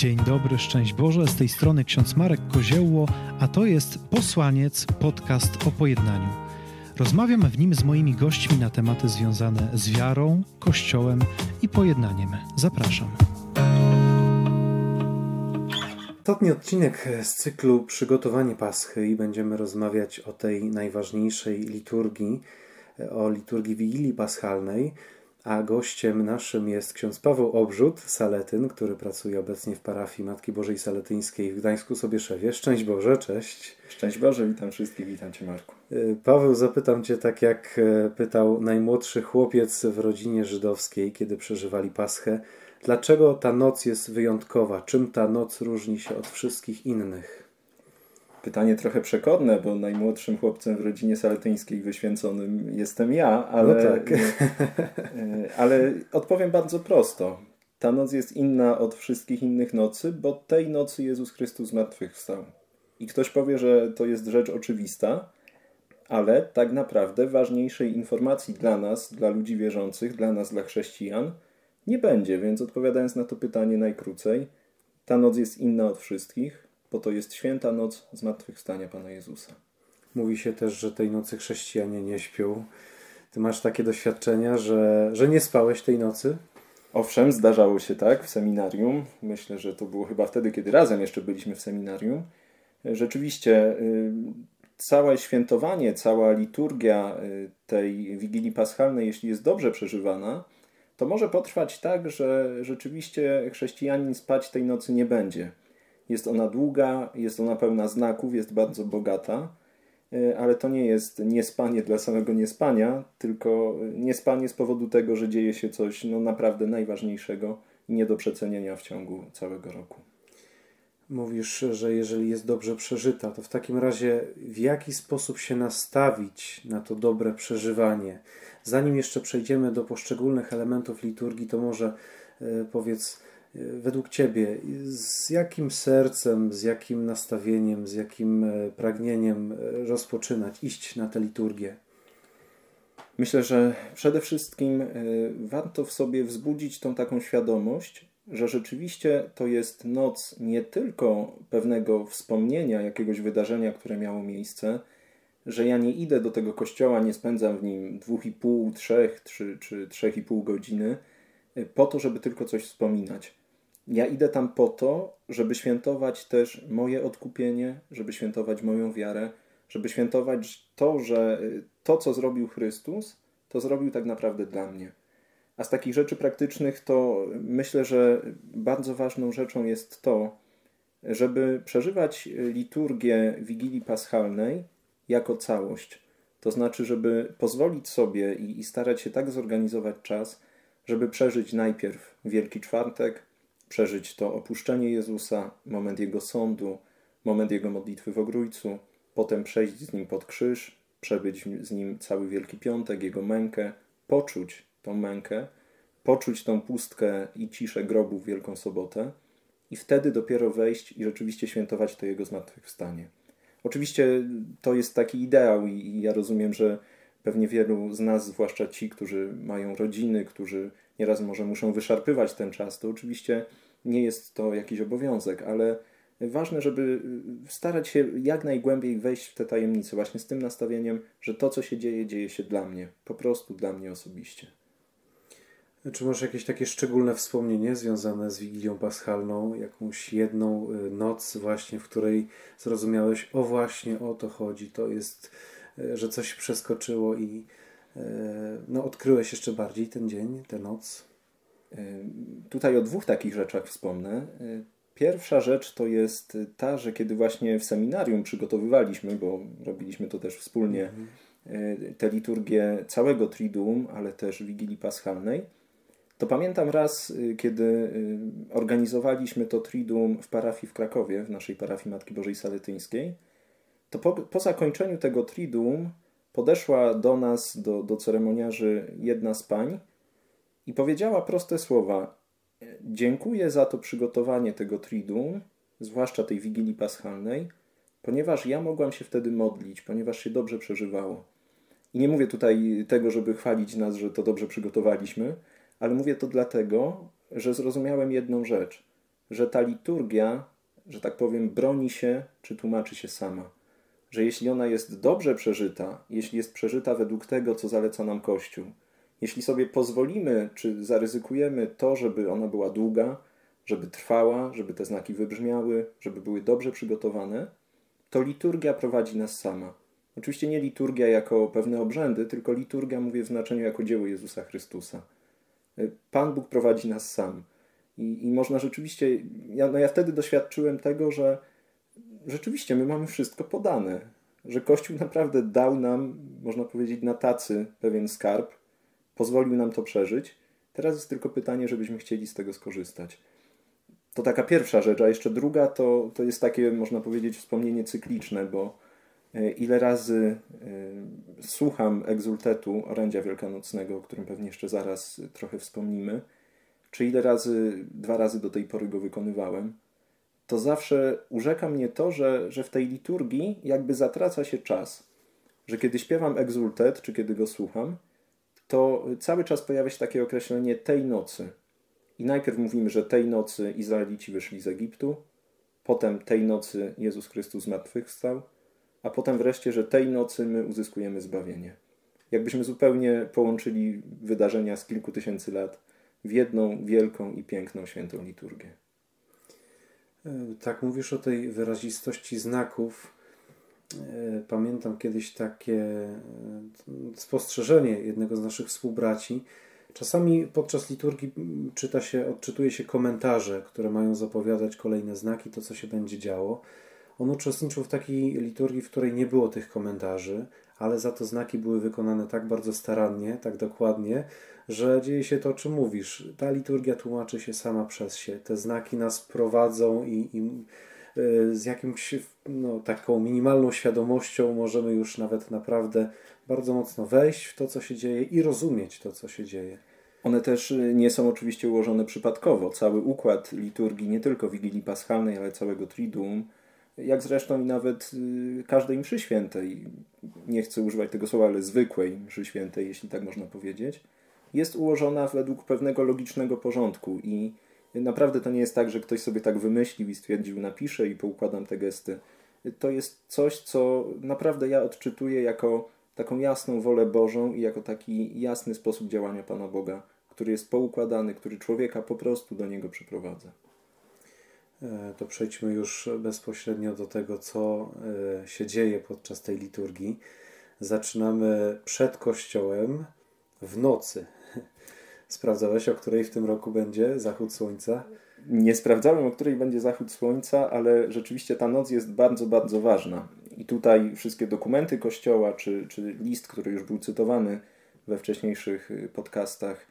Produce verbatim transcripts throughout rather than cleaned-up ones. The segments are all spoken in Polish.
Dzień dobry, szczęść Boże, z tej strony ksiądz Marek Koziełło, a to jest Posłaniec, podcast o pojednaniu. Rozmawiam w nim z moimi gośćmi na tematy związane z wiarą, Kościołem i pojednaniem. Zapraszam. Ostatni odcinek z cyklu Przygotowanie Paschy i będziemy rozmawiać o tej najważniejszej liturgii, o liturgii Wigilii Paschalnej, a gościem naszym jest ksiądz Paweł Obrzut, saletyn, który pracuje obecnie w parafii Matki Bożej Saletyńskiej w Gdańsku-Sobieszewie. Szczęść Boże, cześć. Szczęść Boże, witam wszystkich, witam Cię, Marku. Paweł, zapytam Cię tak jak pytał najmłodszy chłopiec w rodzinie żydowskiej, kiedy przeżywali Paschę. Dlaczego ta noc jest wyjątkowa? Czym ta noc różni się od wszystkich innych? Pytanie trochę przekorne, bo najmłodszym chłopcem w rodzinie saletyńskiej wyświęconym jestem ja, ale, no tak. ale odpowiem bardzo prosto. Ta noc jest inna od wszystkich innych nocy, bo tej nocy Jezus Chrystus zmartwychwstał. I ktoś powie, że to jest rzecz oczywista, ale tak naprawdę ważniejszej informacji dla nas, dla ludzi wierzących, dla nas, dla chrześcijan, nie będzie. Więc odpowiadając na to pytanie najkrócej, ta noc jest inna od wszystkich, bo to jest święta noc zmartwychwstania Pana Jezusa. Mówi się też, że tej nocy chrześcijanie nie śpią. Ty masz takie doświadczenia, że, że nie spałeś tej nocy? Owszem, zdarzało się tak w seminarium. Myślę, że to było chyba wtedy, kiedy razem jeszcze byliśmy w seminarium. Rzeczywiście y, całe świętowanie, cała liturgia y, tej Wigilii Paschalnej, jeśli jest dobrze przeżywana, to może potrwać tak, że rzeczywiście chrześcijanin spać tej nocy nie będzie. Jest ona długa, jest ona pełna znaków, jest bardzo bogata, ale to nie jest niespanie dla samego niespania, tylko niespanie z powodu tego, że dzieje się coś no, naprawdę najważniejszego i nie do przecenienia w ciągu całego roku. Mówisz, że jeżeli jest dobrze przeżyta, to w takim razie w jaki sposób się nastawić na to dobre przeżywanie? Zanim jeszcze przejdziemy do poszczególnych elementów liturgii, to może yy, powiedz, według Ciebie, z jakim sercem, z jakim nastawieniem, z jakim pragnieniem rozpoczynać, iść na tę liturgię? Myślę, że przede wszystkim warto w sobie wzbudzić tą taką świadomość, że rzeczywiście to jest noc nie tylko pewnego wspomnienia jakiegoś wydarzenia, które miało miejsce, że ja nie idę do tego kościoła, nie spędzam w nim dwóch i pół, trzech czy, czy trzech i pół godziny po to, żeby tylko coś wspominać. Ja idę tam po to, żeby świętować też moje odkupienie, żeby świętować moją wiarę, żeby świętować to, że to, co zrobił Chrystus, to zrobił tak naprawdę dla mnie. A z takich rzeczy praktycznych to myślę, że bardzo ważną rzeczą jest to, żeby przeżywać liturgię Wigilii Paschalnej jako całość. To znaczy, żeby pozwolić sobie i, i starać się tak zorganizować czas, żeby przeżyć najpierw Wielki Czwartek, przeżyć to opuszczenie Jezusa, moment Jego sądu, moment Jego modlitwy w Ogrójcu, potem przejść z Nim pod krzyż, przebyć z Nim cały Wielki Piątek, Jego mękę, poczuć tą mękę, poczuć tą pustkę i ciszę grobu w Wielką Sobotę i wtedy dopiero wejść i rzeczywiście świętować to Jego zmartwychwstanie. Oczywiście to jest taki ideał i, i ja rozumiem, że pewnie wielu z nas, zwłaszcza ci, którzy mają rodziny, którzy nieraz może muszą wyszarpywać ten czas, to oczywiście nie jest to jakiś obowiązek, ale ważne, żeby starać się jak najgłębiej wejść w te tajemnice, właśnie z tym nastawieniem, że to, co się dzieje, dzieje się dla mnie, po prostu dla mnie osobiście. Czy masz jakieś takie szczególne wspomnienie związane z Wigilią Paschalną, jakąś jedną noc właśnie, w której zrozumiałeś, o właśnie o to chodzi, to jest, że coś przeskoczyło i no, odkryłeś jeszcze bardziej ten dzień, tę noc? Tutaj o dwóch takich rzeczach wspomnę. Pierwsza rzecz to jest ta, że kiedy właśnie w seminarium przygotowywaliśmy, bo robiliśmy to też wspólnie, mhm. tę liturgię całego Triduum, ale też Wigilii Paschalnej, to pamiętam raz, kiedy organizowaliśmy to Triduum w parafii w Krakowie, w naszej parafii Matki Bożej Saletyńskiej, to po, po zakończeniu tego Triduum podeszła do nas, do, do ceremoniarzy jedna z pań i powiedziała proste słowa: dziękuję za to przygotowanie tego Triduum, zwłaszcza tej Wigilii Paschalnej, ponieważ ja mogłam się wtedy modlić, ponieważ się dobrze przeżywało. I nie mówię tutaj tego, żeby chwalić nas, że to dobrze przygotowaliśmy, ale mówię to dlatego, że zrozumiałem jedną rzecz, że ta liturgia, że tak powiem, broni się czy tłumaczy się sama. Że jeśli ona jest dobrze przeżyta, jeśli jest przeżyta według tego, co zaleca nam Kościół, jeśli sobie pozwolimy czy zaryzykujemy to, żeby ona była długa, żeby trwała, żeby te znaki wybrzmiały, żeby były dobrze przygotowane, to liturgia prowadzi nas sama. Oczywiście nie liturgia jako pewne obrzędy, tylko liturgia, mówię w znaczeniu jako dzieło Jezusa Chrystusa. Pan Bóg prowadzi nas sam. I, i można rzeczywiście... Ja, no ja wtedy doświadczyłem tego, że rzeczywiście my mamy wszystko podane. Że Kościół naprawdę dał nam, można powiedzieć, na tacy pewien skarb, pozwolił nam to przeżyć. Teraz jest tylko pytanie, żebyśmy chcieli z tego skorzystać. To taka pierwsza rzecz, a jeszcze druga to, to jest takie, można powiedzieć, wspomnienie cykliczne, bo ile razy y, słucham egzultetu orędzia wielkanocnego, o którym pewnie jeszcze zaraz trochę wspomnimy, czy ile razy, dwa razy do tej pory go wykonywałem, to zawsze urzeka mnie to, że, że w tej liturgii jakby zatraca się czas. Że kiedy śpiewam egzultet, czy kiedy go słucham, to cały czas pojawia się takie określenie tej nocy. I najpierw mówimy, że tej nocy Izraelici wyszli z Egiptu, potem tej nocy Jezus Chrystus zmartwychwstał, a potem wreszcie, że tej nocy my uzyskujemy zbawienie. Jakbyśmy zupełnie połączyli wydarzenia z kilku tysięcy lat w jedną wielką i piękną świętą liturgię. Tak, mówisz o tej wyrazistości znaków. Pamiętam kiedyś takie spostrzeżenie jednego z naszych współbraci. Czasami podczas liturgii czyta się, odczytuje się komentarze, które mają zapowiadać kolejne znaki, to co się będzie działo. On uczestniczył w takiej liturgii, w której nie było tych komentarzy, ale za to znaki były wykonane tak bardzo starannie, tak dokładnie, że dzieje się to, o czym mówisz. Ta liturgia tłumaczy się sama przez się. Te znaki nas prowadzą i, i z jakimś, no, taką minimalną świadomością możemy już nawet naprawdę bardzo mocno wejść w to, co się dzieje i rozumieć to, co się dzieje. One też nie są oczywiście ułożone przypadkowo. Cały układ liturgii, nie tylko Wigilii Paschalnej, ale całego Triduum, jak zresztą i nawet każdej mszy świętej, nie chcę używać tego słowa, ale zwykłej mszy świętej, jeśli tak można powiedzieć, jest ułożona według pewnego logicznego porządku i naprawdę to nie jest tak, że ktoś sobie tak wymyślił i stwierdził, napiszę i poukładam te gesty. To jest coś, co naprawdę ja odczytuję jako taką jasną wolę Bożą i jako taki jasny sposób działania Pana Boga, który jest poukładany, który człowieka po prostu do niego przyprowadza. To przejdźmy już bezpośrednio do tego, co się dzieje podczas tej liturgii. Zaczynamy przed kościołem w nocy. Sprawdzałeś, o której w tym roku będzie zachód słońca? Nie sprawdzałem, o której będzie zachód słońca, ale rzeczywiście ta noc jest bardzo, bardzo ważna. I tutaj wszystkie dokumenty Kościoła, czy, czy list, który już był cytowany we wcześniejszych podcastach,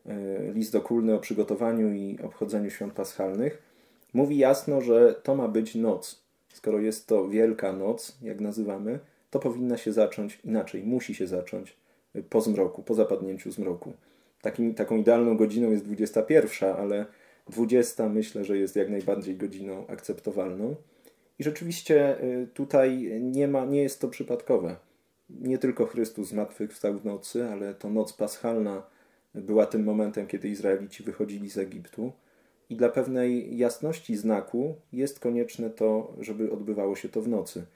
list okulny o przygotowaniu i obchodzeniu świąt paschalnych, mówi jasno, że to ma być noc. Skoro jest to Wielka Noc, jak nazywamy, to powinna się zacząć inaczej, musi się zacząć po zmroku, po zapadnięciu zmroku. Takim, taką idealną godziną jest dwudziesta pierwsza, ale dwudziesta myślę, że jest jak najbardziej godziną akceptowalną. I rzeczywiście tutaj nie ma, nie jest to przypadkowe. Nie tylko Chrystus zmartwychwstał w nocy, ale to noc paschalna była tym momentem, kiedy Izraelici wychodzili z Egiptu. I dla pewnej jasności znaku jest konieczne to, żeby odbywało się to w nocy.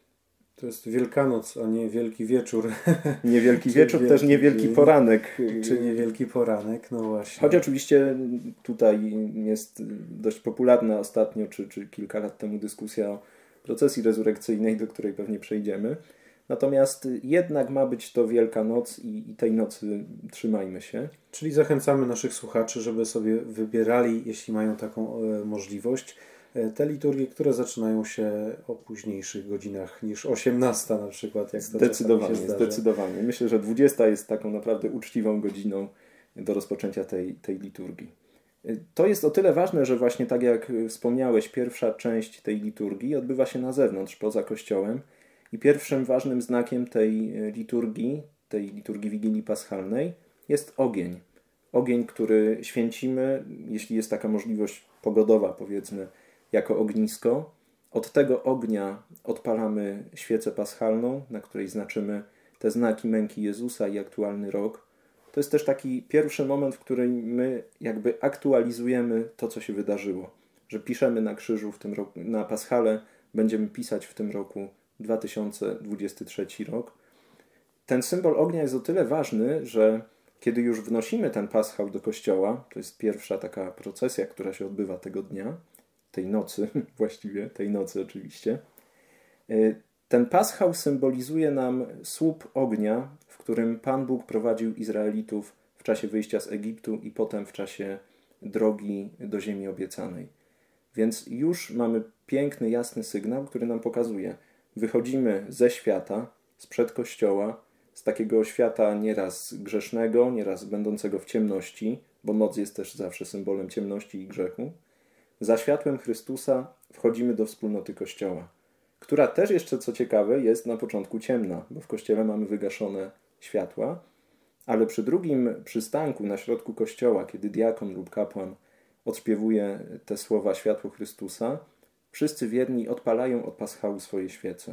To jest Wielkanoc, a nie Wielki Wieczór. Nie Wielki Wieczór, wielki, też nie Wielki Poranek. Czy nie Wielki Poranek, no właśnie. Choć oczywiście tutaj jest dość popularna ostatnio, czy, czy kilka lat temu dyskusja o procesji rezurekcyjnej, do której pewnie przejdziemy. Natomiast jednak ma być to Wielka Noc i, i tej nocy trzymajmy się. Czyli zachęcamy naszych słuchaczy, żeby sobie wybierali, jeśli mają taką e, możliwość, e, te liturgie, które zaczynają się o późniejszych godzinach niż osiemnasta na przykład. Jak to zdecydowanie, się zdarza. zdecydowanie. Myślę, że dwudziesta jest taką naprawdę uczciwą godziną do rozpoczęcia tej, tej liturgii. To jest o tyle ważne, że właśnie tak jak wspomniałeś, pierwsza część tej liturgii odbywa się na zewnątrz, poza kościołem. I pierwszym ważnym znakiem tej liturgii, tej liturgii Wigilii Paschalnej jest ogień. Ogień, który święcimy, jeśli jest taka możliwość pogodowa, powiedzmy, jako ognisko. Od tego ognia odpalamy świecę paschalną, na której znaczymy te znaki męki Jezusa i aktualny rok. To jest też taki pierwszy moment, w którym my jakby aktualizujemy to, co się wydarzyło. że piszemy na krzyżu w tym roku, na Paschale będziemy pisać w tym roku dwa tysiące dwudziesty trzeci rok. Ten symbol ognia jest o tyle ważny, że kiedy już wnosimy ten paschał do kościoła, to jest pierwsza taka procesja, która się odbywa tego dnia, tej nocy właściwie, tej nocy oczywiście, ten paschał symbolizuje nam słup ognia, w którym Pan Bóg prowadził Izraelitów w czasie wyjścia z Egiptu i potem w czasie drogi do ziemi obiecanej. Więc już mamy piękny, jasny sygnał, który nam pokazuje, wychodzimy ze świata, sprzed kościoła, z takiego świata nieraz grzesznego, nieraz będącego w ciemności, bo noc jest też zawsze symbolem ciemności i grzechu. Za światłem Chrystusa wchodzimy do wspólnoty Kościoła, która też jeszcze, co ciekawe, jest na początku ciemna, bo w Kościele mamy wygaszone światła, ale przy drugim przystanku na środku Kościoła, kiedy diakon lub kapłan odśpiewuje te słowa światło Chrystusa, wszyscy wierni odpalają od paschału swoje świece.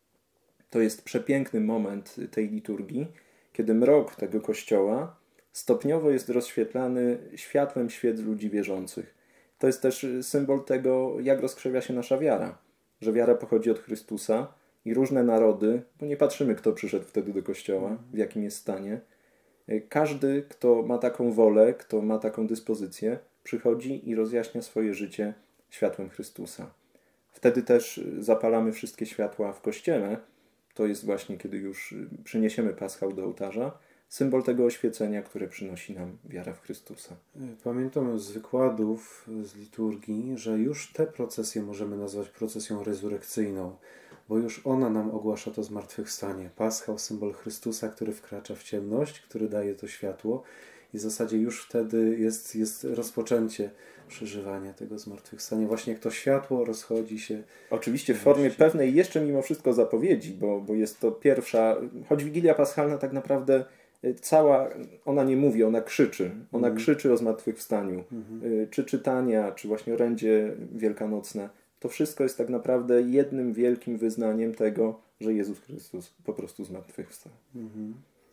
To jest przepiękny moment tej liturgii, kiedy mrok tego Kościoła stopniowo jest rozświetlany światłem świec ludzi wierzących. To jest też symbol tego, jak rozkrzewia się nasza wiara, że wiara pochodzi od Chrystusa i różne narody, bo nie patrzymy, kto przyszedł wtedy do Kościoła, w jakim jest stanie. Każdy, kto ma taką wolę, kto ma taką dyspozycję, przychodzi i rozjaśnia swoje życie światłem Chrystusa. Wtedy też zapalamy wszystkie światła w Kościele. To jest właśnie, kiedy już przyniesiemy paschał do ołtarza, symbol tego oświecenia, które przynosi nam wiara w Chrystusa. Pamiętam z wykładów z liturgii, że już tę procesję możemy nazwać procesją rezurekcyjną, bo już ona nam ogłasza to zmartwychwstanie. Paschał, symbol Chrystusa, który wkracza w ciemność, który daje to światło i w zasadzie już wtedy jest, jest rozpoczęcie przeżywania tego zmartwychwstania. Właśnie jak to światło rozchodzi się... Oczywiście w formie pewnej jeszcze mimo wszystko zapowiedzi, bo, bo jest to pierwsza... Choć Wigilia Paschalna tak naprawdę cała, ona nie mówi, ona krzyczy. Ona mm. krzyczy o zmartwychwstaniu. Mm-hmm. Czy czytania, czy właśnie orędzie wielkanocne. To wszystko jest tak naprawdę jednym wielkim wyznaniem tego, że Jezus Chrystus po prostu zmartwychwstał. Mm-hmm.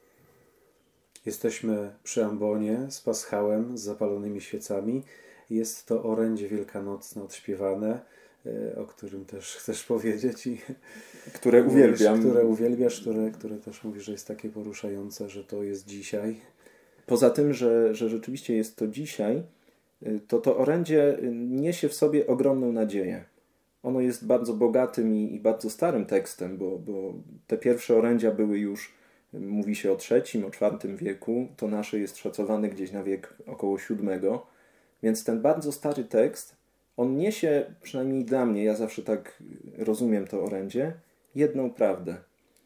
Jesteśmy przy ambonie z paschałem, z zapalonymi świecami. Jest to orędzie wielkanocne odśpiewane, o którym też chcesz powiedzieć. I które uwielbiam. Które uwielbiasz, które, które też mówisz, że jest takie poruszające, że to jest dzisiaj. Poza tym, że, że rzeczywiście jest to dzisiaj, to to orędzie niesie w sobie ogromną nadzieję. Ono jest bardzo bogatym i, i bardzo starym tekstem, bo, bo te pierwsze orędzia były już, mówi się o trzecim, o czwartym wieku. To nasze jest szacowane gdzieś na wiek około siódmego. Więc ten bardzo stary tekst, on niesie, przynajmniej dla mnie, ja zawsze tak rozumiem to orędzie, jedną prawdę.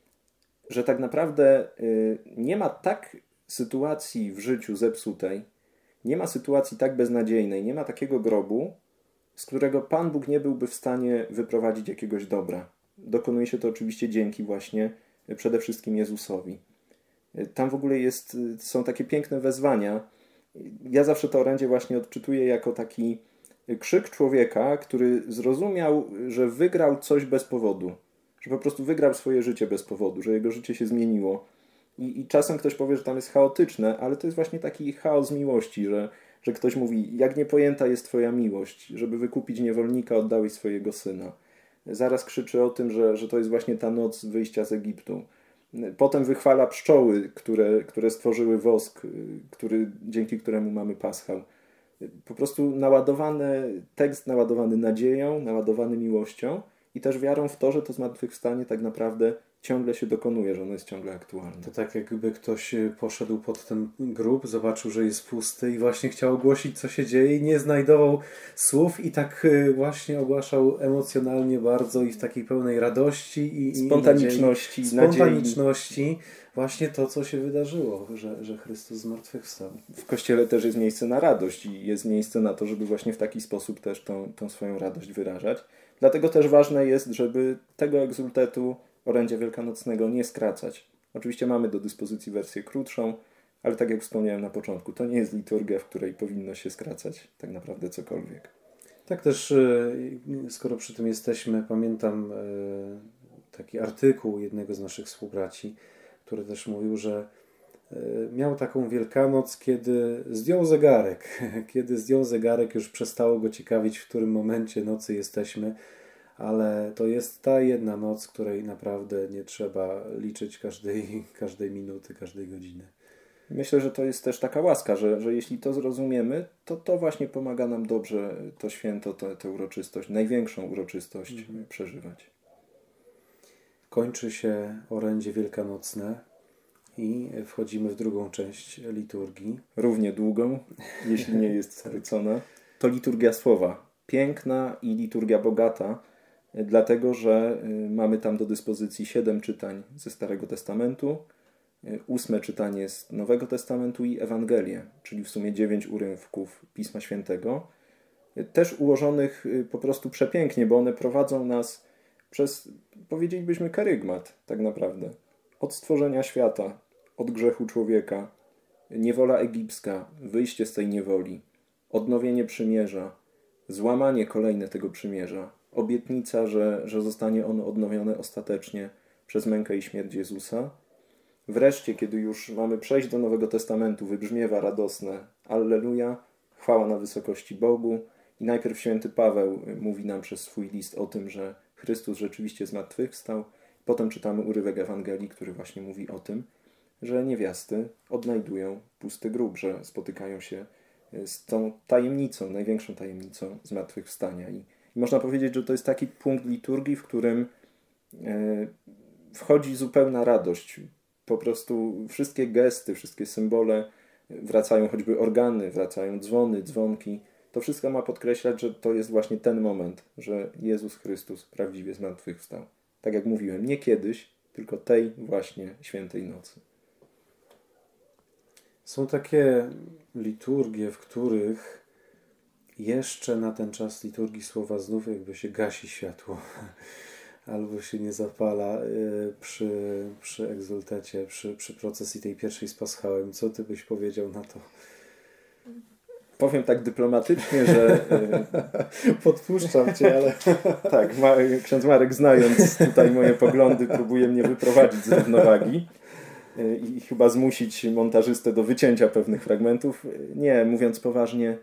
Że tak naprawdę y, nie ma tak sytuacji w życiu zepsutej, nie ma sytuacji tak beznadziejnej, nie ma takiego grobu, z którego Pan Bóg nie byłby w stanie wyprowadzić jakiegoś dobra. Dokonuje się to oczywiście dzięki właśnie przede wszystkim Jezusowi. Tam w ogóle jest, są takie piękne wezwania. Ja zawsze to orędzie właśnie odczytuję jako taki krzyk człowieka, który zrozumiał, że wygrał coś bez powodu. Że po prostu wygrał swoje życie bez powodu, że jego życie się zmieniło. I, i czasem ktoś powie, że tam jest chaotyczne, ale to jest właśnie taki chaos miłości, że, że ktoś mówi, jak niepojęta jest twoja miłość, żeby wykupić niewolnika oddałeś swojego syna. Zaraz krzyczy o tym, że, że to jest właśnie ta noc wyjścia z Egiptu. Potem wychwala pszczoły, które, które stworzyły wosk, który, dzięki któremu mamy paschał. Po prostu naładowany tekst, naładowany nadzieją, naładowany miłością i też wiarą w to, że to zmartwychwstanie tak naprawdę ciągle się dokonuje, że ono jest ciągle aktualne. To tak jakby ktoś poszedł pod ten grób, zobaczył, że jest pusty i właśnie chciał ogłosić, co się dzieje i nie znajdował słów i tak właśnie ogłaszał emocjonalnie bardzo i w takiej pełnej radości i spontaniczności, i nadziei, spontaniczności właśnie to, co się wydarzyło, że, że Chrystus zmartwychwstał. W Kościele też jest miejsce na radość i jest miejsce na to, żeby właśnie w taki sposób też tą, tą swoją radość wyrażać. Dlatego też ważne jest, żeby tego egzultetu orędzia wielkanocnego nie skracać. Oczywiście mamy do dyspozycji wersję krótszą, ale tak jak wspomniałem na początku, to nie jest liturgia, w której powinno się skracać tak naprawdę cokolwiek. Tak też, skoro przy tym jesteśmy, pamiętam taki artykuł jednego z naszych współbraci, który też mówił, że miał taką Wielkanoc, kiedy zdjął zegarek. Kiedy zdjął zegarek, już przestało go ciekawić, w którym momencie nocy jesteśmy, ale to jest ta jedna noc, której naprawdę nie trzeba liczyć każdej, każdej minuty, każdej godziny. Myślę, że to jest też taka łaska, że, że jeśli to zrozumiemy, to to właśnie pomaga nam dobrze to święto, tę, tę uroczystość, największą uroczystość mhm. przeżywać. Kończy się orędzie wielkanocne i wchodzimy w drugą część liturgii. Równie długą, jeśli nie jest skrócona. To liturgia słowa. Piękna i liturgia bogata, dlatego że mamy tam do dyspozycji siedem czytań ze Starego Testamentu, ósme czytanie z Nowego Testamentu i Ewangelię, czyli w sumie dziewięć urywków Pisma Świętego, też ułożonych po prostu przepięknie, bo one prowadzą nas przez, powiedzielibyśmy, kerygmat tak naprawdę. Od stworzenia świata, od grzechu człowieka, niewola egipska, wyjście z tej niewoli, odnowienie przymierza, złamanie kolejne tego przymierza, obietnica, że, że zostanie ono odnowione ostatecznie przez mękę i śmierć Jezusa. Wreszcie, kiedy już mamy przejść do Nowego Testamentu, wybrzmiewa radosne Alleluja, chwała na wysokości Bogu. I najpierw święty Paweł mówi nam przez swój list o tym, że Chrystus rzeczywiście zmartwychwstał. Potem czytamy urywek Ewangelii, który właśnie mówi o tym, że niewiasty odnajdują pusty grób, że spotykają się z tą tajemnicą, największą tajemnicą zmartwychwstania. I, i można powiedzieć, że to jest taki punkt liturgii, w którym e, wchodzi zupełna radość. Po prostu wszystkie gesty, wszystkie symbole, wracają choćby organy, wracają dzwony, dzwonki. To wszystko ma podkreślać, że to jest właśnie ten moment, że Jezus Chrystus prawdziwie zmartwychwstał. Tak jak mówiłem, nie kiedyś, tylko tej właśnie świętej nocy. Są takie liturgie, w których jeszcze na ten czas liturgii słowa znów jakby się gasi światło albo się nie zapala przy, przy egzultacie, przy, przy procesji tej pierwszej z Paschałem. Co ty byś powiedział na to? Powiem tak dyplomatycznie, że... Podpuszczam cię, ale... tak, ksiądz Marek, znając tutaj moje poglądy, próbuje mnie wyprowadzić z równowagi i chyba zmusić montażystę do wycięcia pewnych fragmentów. Nie, mówiąc poważnie,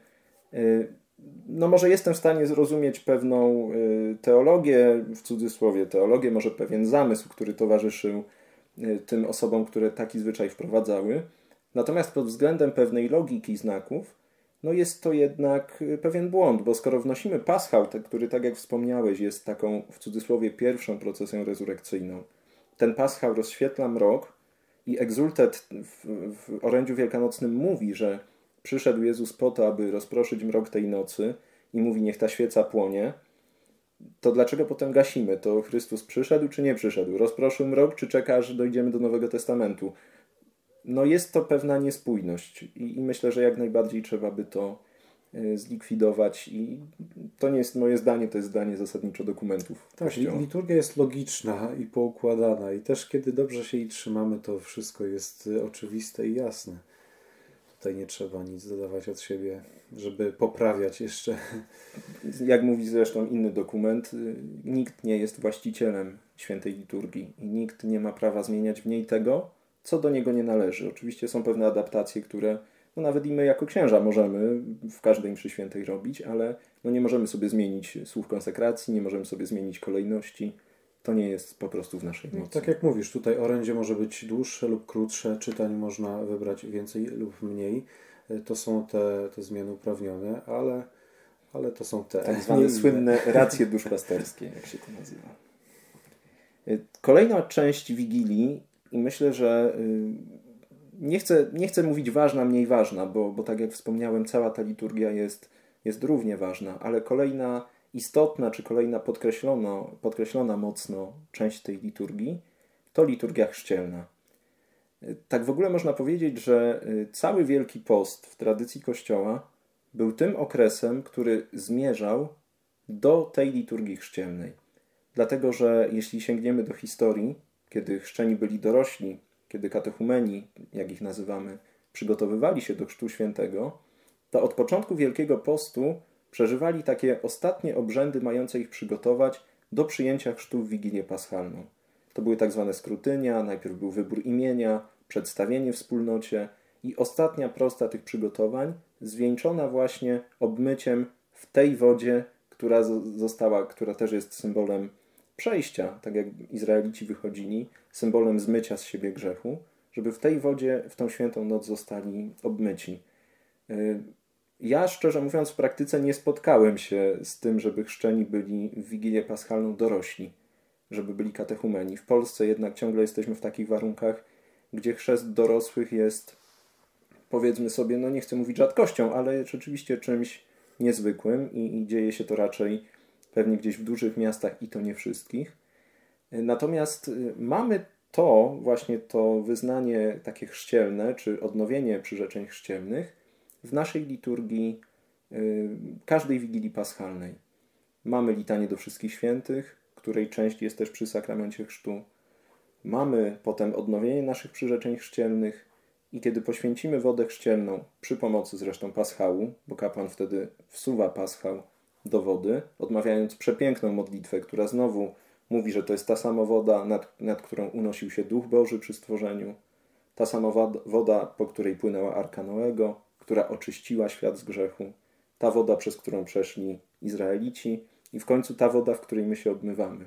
no może jestem w stanie zrozumieć pewną teologię, w cudzysłowie teologię, może pewien zamysł, który towarzyszył tym osobom, które taki zwyczaj wprowadzały. Natomiast pod względem pewnej logiki znaków, no jest to jednak pewien błąd, bo skoro wnosimy paschał, który, tak jak wspomniałeś, jest taką, w cudzysłowie, pierwszą procesją rezurekcyjną, ten paschał rozświetla mrok i egzultat w, w orędziu wielkanocnym mówi, że przyszedł Jezus po to, aby rozproszyć mrok tej nocy i mówi, niech ta świeca płonie, to dlaczego potem gasimy? To Chrystus przyszedł czy nie przyszedł? Rozproszył mrok, czy czeka, aż dojdziemy do Nowego Testamentu? No jest to pewna niespójność i, i myślę, że jak najbardziej trzeba by to y, zlikwidować i to nie jest moje zdanie, to jest zdanie zasadniczo dokumentów. Tak, Kościoła. Liturgia jest logiczna i poukładana i też kiedy dobrze się jej trzymamy, to wszystko jest oczywiste i jasne. Tutaj nie trzeba nic dodawać od siebie, żeby poprawiać jeszcze. Jak mówi zresztą inny dokument, nikt nie jest właścicielem świętej liturgii i nikt nie ma prawa zmieniać w niej tego, co do niego nie należy. Oczywiście są pewne adaptacje, które no nawet i my jako księża możemy w każdej mszy świętej robić, ale no nie możemy sobie zmienić słów konsekracji, nie możemy sobie zmienić kolejności. To nie jest po prostu w naszej mocy. No, tak jak mówisz, tutaj orędzie może być dłuższe lub krótsze, czytań można wybrać więcej lub mniej. To są te, te zmiany uprawnione, ale, ale to są te... Tak zwane słynne racje duszpasterskie, jak się to nazywa. Kolejna część Wigilii i myślę, że nie chcę, nie chcę mówić ważna, mniej ważna, bo, bo tak jak wspomniałem, cała ta liturgia jest, jest równie ważna, ale kolejna istotna, czy kolejna podkreślona, podkreślona mocno część tej liturgii to liturgia chrzcielna. Tak w ogóle można powiedzieć, że cały Wielki Post w tradycji Kościoła był tym okresem, który zmierzał do tej liturgii chrzcielnej. Dlatego, że jeśli sięgniemy do historii, kiedy chrzczeni byli dorośli, kiedy katechumeni, jak ich nazywamy, przygotowywali się do Chrztu Świętego, to od początku Wielkiego Postu przeżywali takie ostatnie obrzędy mające ich przygotować do przyjęcia chrztu w Wigilię Paschalną. To były tak zwane skrutynia, najpierw był wybór imienia, przedstawienie wspólnocie i ostatnia prosta tych przygotowań, zwieńczona właśnie obmyciem w tej wodzie, która została, która też jest symbolem przejścia, tak jak Izraelici wychodzili, symbolem zmycia z siebie grzechu, żeby w tej wodzie, w tą świętą noc zostali obmyci. Ja, szczerze mówiąc, w praktyce nie spotkałem się z tym, żeby chrzczeni byli w Wigilię Paschalną dorośli, żeby byli katechumeni. W Polsce jednak ciągle jesteśmy w takich warunkach, gdzie chrzest dorosłych jest, powiedzmy sobie, no nie chcę mówić rzadkością, ale rzeczywiście czymś niezwykłym i, i dzieje się to raczej pewnie gdzieś w dużych miastach i to nie wszystkich. Natomiast mamy to, właśnie to wyznanie takie chrzcielne, czy odnowienie przyrzeczeń chrzcielnych w naszej liturgii y, każdej Wigilii Paschalnej. Mamy litanię do wszystkich świętych, której część jest też przy sakramencie chrztu. Mamy potem odnowienie naszych przyrzeczeń chrzcielnych i kiedy poświęcimy wodę chrzcielną, przy pomocy zresztą paschału, bo kapłan wtedy wsuwa paschał do wody, odmawiając przepiękną modlitwę, która znowu mówi, że to jest ta sama woda, nad, nad którą unosił się Duch Boży przy stworzeniu, ta sama woda, po której płynęła Arka Noego, która oczyściła świat z grzechu, ta woda, przez którą przeszli Izraelici i w końcu ta woda, w której my się obmywamy.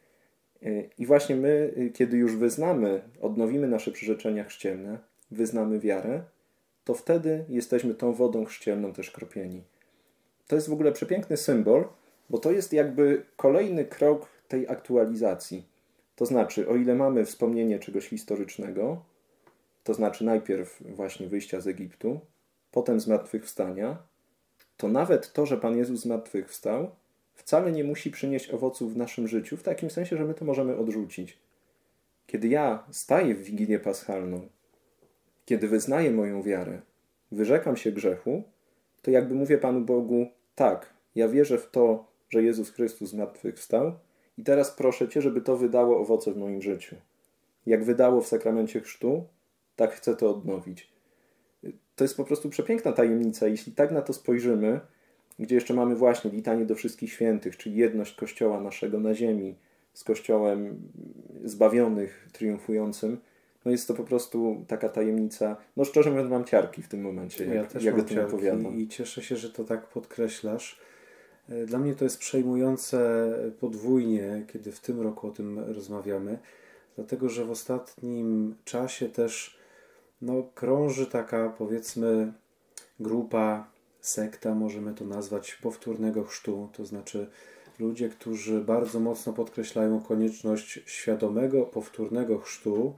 I właśnie my, kiedy już wyznamy, odnowimy nasze przyrzeczenia chrzcielne, wyznamy wiarę, to wtedy jesteśmy tą wodą chrzcielną też kropieni. To jest w ogóle przepiękny symbol, bo to jest jakby kolejny krok tej aktualizacji. To znaczy, o ile mamy wspomnienie czegoś historycznego, to znaczy najpierw właśnie wyjścia z Egiptu, potem zmartwychwstania, to nawet to, że Pan Jezus zmartwychwstał, wcale nie musi przynieść owoców w naszym życiu, w takim sensie, że my to możemy odrzucić. Kiedy ja staję w Wigilię Paschalną, kiedy wyznaję moją wiarę, wyrzekam się grzechu, to jakby mówię Panu Bogu, tak, ja wierzę w to, że Jezus Chrystus zmartwychwstał i teraz proszę Cię, żeby to wydało owoce w moim życiu. Jak wydało w sakramencie chrztu, tak chcę to odnowić. To jest po prostu przepiękna tajemnica. Jeśli tak na to spojrzymy, gdzie jeszcze mamy właśnie litanię do wszystkich świętych, czyli jedność Kościoła naszego na ziemi z Kościołem zbawionych, triumfującym, no jest to po prostu taka tajemnica. No szczerze mówiąc, mam ciarki w tym momencie, jak, ja też jak mam o tym ciarki opowiadam. I cieszę się, że to tak podkreślasz. Dla mnie to jest przejmujące podwójnie, kiedy w tym roku o tym rozmawiamy, dlatego że w ostatnim czasie też no, krąży taka, powiedzmy, grupa, sekta, możemy to nazwać, powtórnego chrztu, to znaczy ludzie, którzy bardzo mocno podkreślają konieczność świadomego, powtórnego chrztu.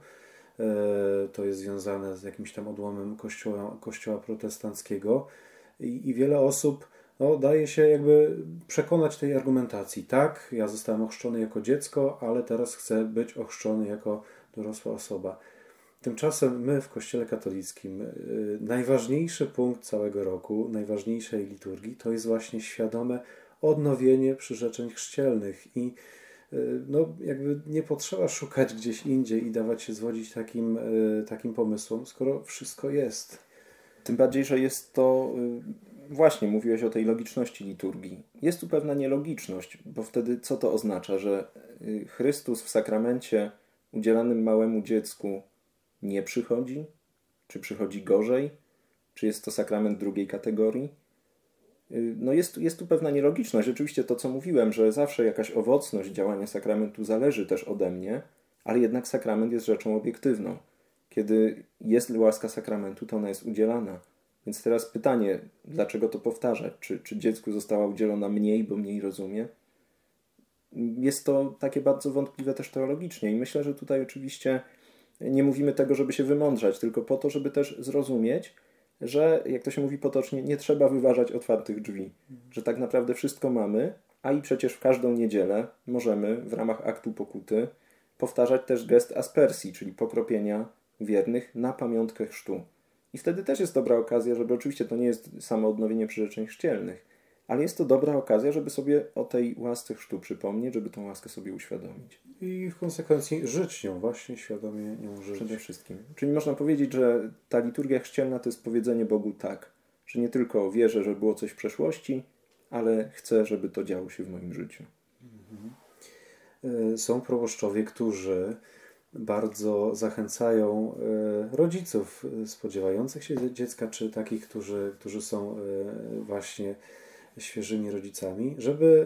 To jest związane z jakimś tam odłamem kościoła, kościoła protestanckiego i, i wiele osób no, daje się jakby przekonać tej argumentacji. Tak, ja zostałem ochrzczony jako dziecko, ale teraz chcę być ochrzczony jako dorosła osoba. Tymczasem my w Kościele katolickim yy, najważniejszy punkt całego roku, najważniejszej liturgii to jest właśnie świadome odnowienie przyrzeczeń chrzcielnych i yy, no, jakby nie potrzeba szukać gdzieś indziej i dawać się zwodzić takim, yy, takim pomysłom, skoro wszystko jest. Tym bardziej, że jest to... Yy, właśnie, mówiłeś o tej logiczności liturgii. Jest tu pewna nielogiczność, bo wtedy co to oznacza? Że yy, Chrystus w sakramencie udzielanym małemu dziecku nie przychodzi? Czy przychodzi gorzej? Czy jest to sakrament drugiej kategorii? No jest, jest tu pewna nielogiczność. Rzeczywiście to, co mówiłem, że zawsze jakaś owocność działania sakramentu zależy też ode mnie, ale jednak sakrament jest rzeczą obiektywną. Kiedy jest łaska sakramentu, to ona jest udzielana. Więc teraz pytanie, dlaczego to powtarzać? Czy, czy dziecku została udzielona mniej, bo mniej rozumie? Jest to takie bardzo wątpliwe też teologicznie i myślę, że tutaj oczywiście nie mówimy tego, żeby się wymądrzać, tylko po to, żeby też zrozumieć, że, jak to się mówi potocznie, nie trzeba wyważać otwartych drzwi. Że tak naprawdę wszystko mamy, a i przecież w każdą niedzielę możemy w ramach aktu pokuty powtarzać też gest aspersji, czyli pokropienia wiernych na pamiątkę chrztu. I wtedy też jest dobra okazja, żeby oczywiście to nie jest samo odnowienie przyrzeczeń chrzcielnych, ale jest to dobra okazja, żeby sobie o tej łasce chrztu przypomnieć, żeby tą łaskę sobie uświadomić. I w konsekwencji żyć nią, właśnie świadomie nią żyć. Przede wszystkim. Czyli można powiedzieć, że ta liturgia chrzcielna to jest powiedzenie Bogu tak, że nie tylko wierzę, że było coś w przeszłości, ale chcę, żeby to działo się w moim życiu. Mhm. Są proboszczowie, którzy bardzo zachęcają rodziców spodziewających się dziecka, czy takich, którzy, którzy są właśnie świeżymi rodzicami, żeby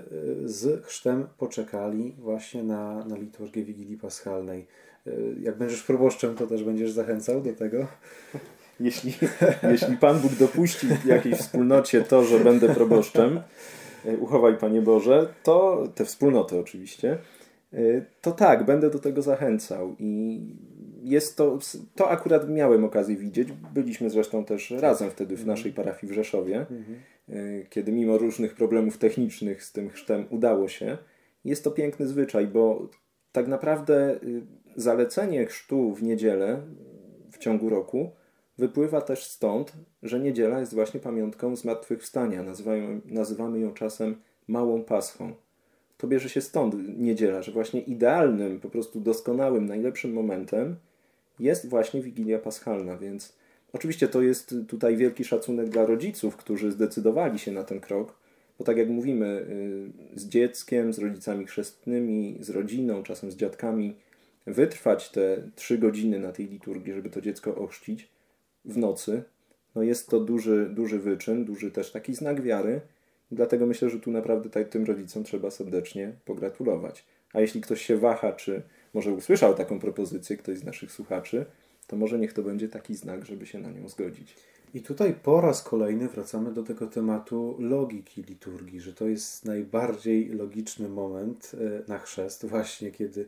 z chrztem poczekali właśnie na, na liturgię Wigilii Paschalnej. Jak będziesz proboszczem, to też będziesz zachęcał do tego? Jeśli, jeśli Pan Bóg dopuści w jakiejś wspólnocie to, że będę proboszczem, uchowaj Panie Boże, to te wspólnoty oczywiście, to tak, będę do tego zachęcał i jest to, to akurat miałem okazję widzieć, byliśmy zresztą też razem wtedy w naszej parafii w Rzeszowie, mhm. kiedy mimo różnych problemów technicznych z tym chrztem udało się. Jest to piękny zwyczaj, bo tak naprawdę zalecenie chrztu w niedzielę w ciągu roku wypływa też stąd, że niedziela jest właśnie pamiątką zmartwychwstania. Nazywają, nazywamy ją czasem Małą Paschą. To bierze się stąd niedziela, że właśnie idealnym, po prostu doskonałym, najlepszym momentem jest właśnie Wigilia Paschalna, więc oczywiście to jest tutaj wielki szacunek dla rodziców, którzy zdecydowali się na ten krok, bo tak jak mówimy, z dzieckiem, z rodzicami chrzestnymi, z rodziną, czasem z dziadkami, wytrwać te trzy godziny na tej liturgii, żeby to dziecko ochrzcić w nocy, no jest to duży, duży wyczyn, duży też taki znak wiary. Dlatego myślę, że tu naprawdę tak, tym rodzicom trzeba serdecznie pogratulować. A jeśli ktoś się waha, czy może usłyszał taką propozycję, ktoś z naszych słuchaczy, to może niech to będzie taki znak, żeby się na nią zgodzić. I tutaj po raz kolejny wracamy do tego tematu logiki liturgii, że to jest najbardziej logiczny moment na chrzest, właśnie kiedy,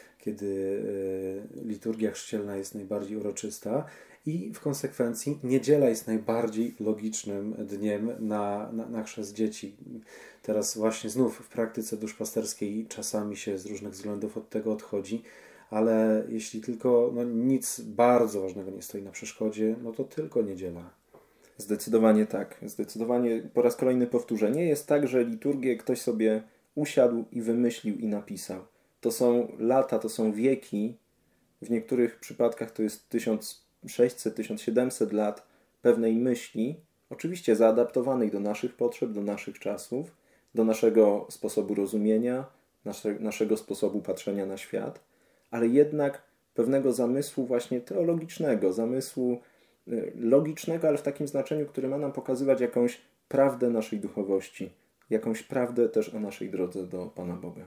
kiedy liturgia chrzcielna jest najbardziej uroczysta. I w konsekwencji niedziela jest najbardziej logicznym dniem na, na, na chrzest dzieci. Teraz właśnie znów w praktyce duszpasterskiej czasami się z różnych względów od tego odchodzi, ale jeśli tylko no, nic bardzo ważnego nie stoi na przeszkodzie, no to tylko niedziela. Zdecydowanie tak. Zdecydowanie po raz kolejny powtórzę. Nie jest tak, że liturgię ktoś sobie usiadł i wymyślił i napisał. To są lata, to są wieki. W niektórych przypadkach to jest tysiąc sześćset, tysiąc siedemset lat pewnej myśli, oczywiście zaadaptowanej do naszych potrzeb, do naszych czasów, do naszego sposobu rozumienia, nasze, naszego sposobu patrzenia na świat, ale jednak pewnego zamysłu właśnie teologicznego, zamysłu logicznego, ale w takim znaczeniu, który ma nam pokazywać jakąś prawdę naszej duchowości, jakąś prawdę też o naszej drodze do Pana Boga.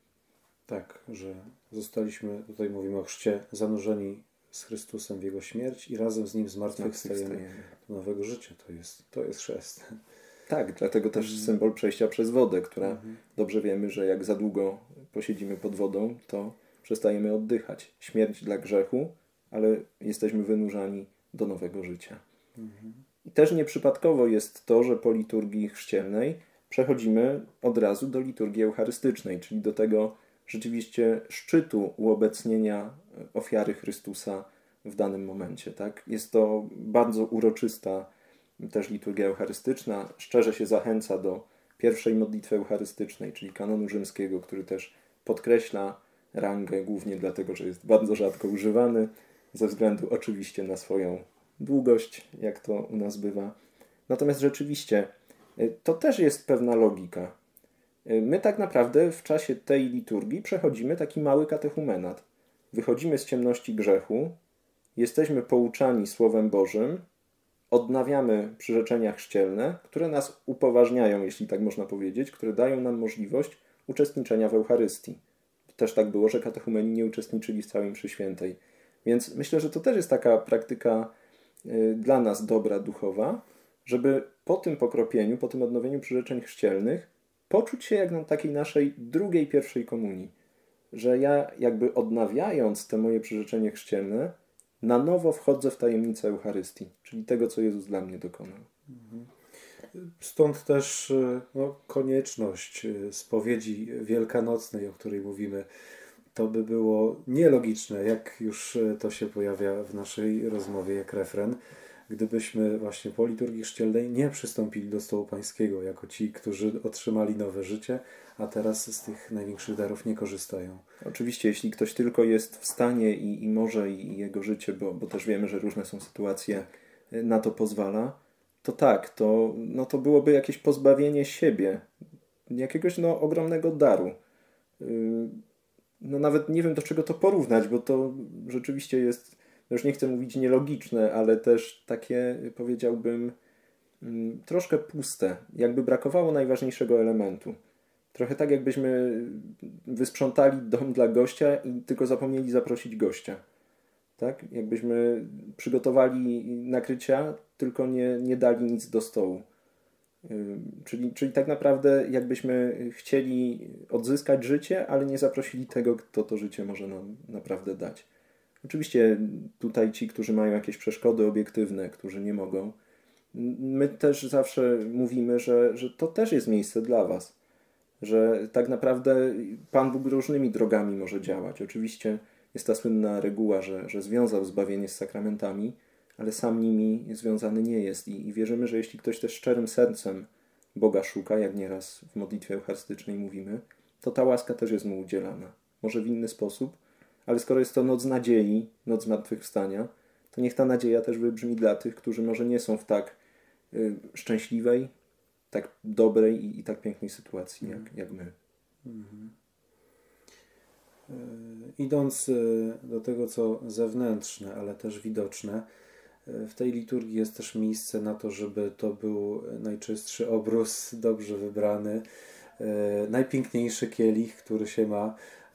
Tak, że zostaliśmy, tutaj mówimy o chrzcie, zanurzeni z Chrystusem w Jego śmierć i razem z Nim zmartwychwstajemy do nowego życia. To jest, to jest chrzest. Tak, dlatego też mhm. symbol przejścia przez wodę, która mhm. dobrze wiemy, że jak za długo posiedzimy pod wodą, to przestajemy oddychać. Śmierć dla grzechu, ale jesteśmy wynurzani do nowego życia. Mhm. I też nieprzypadkowo jest to, że po liturgii chrzcielnej przechodzimy od razu do liturgii eucharystycznej, czyli do tego rzeczywiście szczytu uobecnienia ofiary Chrystusa w danym momencie. Tak? Jest to bardzo uroczysta też liturgia eucharystyczna. Szczerze się zachęca do pierwszej modlitwy eucharystycznej, czyli kanonu rzymskiego, który też podkreśla rangę, głównie dlatego, że jest bardzo rzadko używany, ze względu oczywiście na swoją długość, jak to u nas bywa. Natomiast rzeczywiście to też jest pewna logika. My tak naprawdę w czasie tej liturgii przechodzimy taki mały katechumenat. Wychodzimy z ciemności grzechu, jesteśmy pouczani Słowem Bożym, odnawiamy przyrzeczenia chrzcielne, które nas upoważniają, jeśli tak można powiedzieć, które dają nam możliwość uczestniczenia w Eucharystii. Też tak było, że katechumeni nie uczestniczyli w całej mszy świętej. Więc myślę, że to też jest taka praktyka dla nas dobra, duchowa, żeby po tym pokropieniu, po tym odnowieniu przyrzeczeń chrzcielnych poczuć się jak na takiej naszej drugiej, pierwszej komunii. Że ja jakby odnawiając te moje przyrzeczenie chrzcielne, na nowo wchodzę w tajemnicę Eucharystii, czyli tego, co Jezus dla mnie dokonał. Stąd też no, konieczność spowiedzi wielkanocnej, o której mówimy. To by było nielogiczne, jak już to się pojawia w naszej rozmowie, jak refren, gdybyśmy właśnie po liturgii chrzcielnej nie przystąpili do stołu pańskiego, jako ci, którzy otrzymali nowe życie, a teraz z tych największych darów nie korzystają. Oczywiście, jeśli ktoś tylko jest w stanie i, i może, i jego życie, bo, bo też wiemy, że różne są sytuacje, na to pozwala, to tak, to, no to byłoby jakieś pozbawienie siebie, jakiegoś no, ogromnego daru. no nawet nie wiem, do czego to porównać, bo to rzeczywiście jest, no już nie chcę mówić nielogiczne, ale też takie, powiedziałbym, troszkę puste. Jakby brakowało najważniejszego elementu. Trochę tak, jakbyśmy wysprzątali dom dla gościa i tylko zapomnieli zaprosić gościa. Tak? Jakbyśmy przygotowali nakrycia, tylko nie, nie dali nic do stołu. Czyli, czyli tak naprawdę jakbyśmy chcieli odzyskać życie, ale nie zaprosili tego, kto to życie może nam naprawdę dać. Oczywiście tutaj ci, którzy mają jakieś przeszkody obiektywne, którzy nie mogą, my też zawsze mówimy, że, że to też jest miejsce dla was. Że tak naprawdę Pan Bóg różnymi drogami może działać. Oczywiście jest ta słynna reguła, że, że związał zbawienie z sakramentami, ale sam nimi związany nie jest. I, I wierzymy, że jeśli ktoś też szczerym sercem Boga szuka, jak nieraz w modlitwie eucharystycznej mówimy, to ta łaska też jest mu udzielana. Może w inny sposób, ale skoro jest to noc nadziei, noc zmartwychwstania, to niech ta nadzieja też wybrzmi dla tych, którzy może nie są w tak y, szczęśliwej, tak dobrej i, i tak pięknej sytuacji, jak, jak my. Mhm. Idąc do tego, co zewnętrzne, ale też widoczne, w tej liturgii jest też miejsce na to, żeby to był najczystszy obrus, dobrze wybrany, najpiękniejszy kielich, który się ma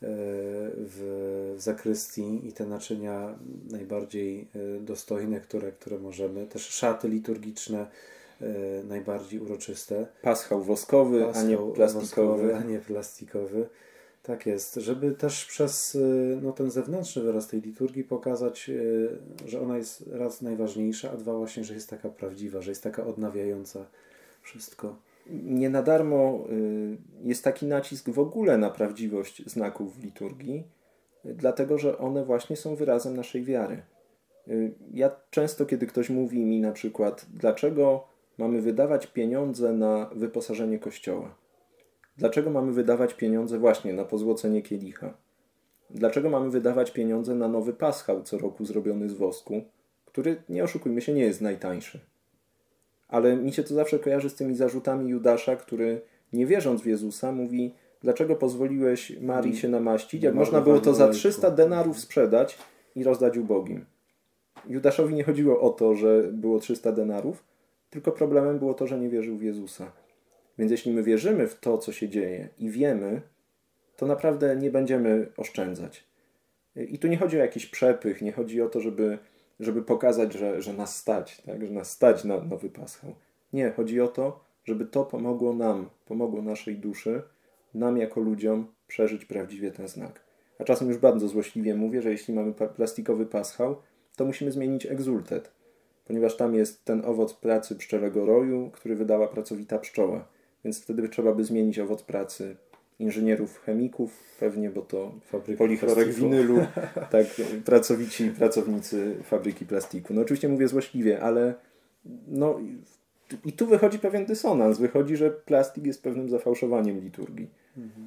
w zakrystii i te naczynia najbardziej dostojne, które, które możemy. Też szaty liturgiczne najbardziej uroczyste. Paschał woskowy, Paschał a nie plastikowy. Woskowy, a nie plastikowy. Tak jest, żeby też przez no, ten zewnętrzny wyraz tej liturgii pokazać, że ona jest raz najważniejsza, a dwa właśnie, że jest taka prawdziwa, że jest taka odnawiająca wszystko. Nie na darmo jest taki nacisk w ogóle na prawdziwość znaków w liturgii, dlatego że one właśnie są wyrazem naszej wiary. Ja często, kiedy ktoś mówi mi na przykład, dlaczego mamy wydawać pieniądze na wyposażenie kościoła? Dlaczego mamy wydawać pieniądze właśnie na pozłocenie kielicha? Dlaczego mamy wydawać pieniądze na nowy paschał co roku zrobiony z wosku, który, nie oszukujmy się, nie jest najtańszy? Ale mi się to zawsze kojarzy z tymi zarzutami Judasza, który nie wierząc w Jezusa mówi, dlaczego pozwoliłeś Marii się namaścić, jak można było to za trzysta denarów sprzedać i rozdać ubogim. Judaszowi nie chodziło o to, że było trzysta denarów, tylko problemem było to, że nie wierzył w Jezusa. Więc jeśli my wierzymy w to, co się dzieje i wiemy, to naprawdę nie będziemy oszczędzać. I tu nie chodzi o jakiś przepych, nie chodzi o to, żeby, żeby pokazać, że, że nas stać, tak? Że nas stać na nowy paschał. Nie, chodzi o to, żeby to pomogło nam, pomogło naszej duszy, nam jako ludziom przeżyć prawdziwie ten znak. A czasem już bardzo złośliwie mówię, że jeśli mamy plastikowy paschał, to musimy zmienić egzultet, ponieważ tam jest ten owoc pracy pszczelego roju, który wydała pracowita pszczoła. Więc wtedy trzeba by zmienić owoc pracy inżynierów, chemików, pewnie, bo to Fabryki polichlorek plastiku. winylu, tak, pracowici, pracownicy fabryki plastiku. No oczywiście mówię złośliwie, ale no i tu wychodzi pewien dysonans. Wychodzi, że plastik jest pewnym zafałszowaniem liturgii. Mhm.